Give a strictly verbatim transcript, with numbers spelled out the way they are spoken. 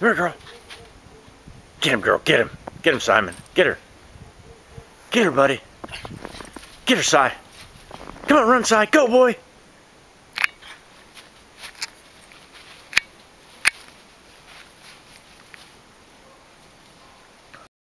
Come here, girl. Get him, girl. Get him. Get him, Simon. Get her. Get her, buddy. Get her, Si. Come on, run, Si. Go, boy.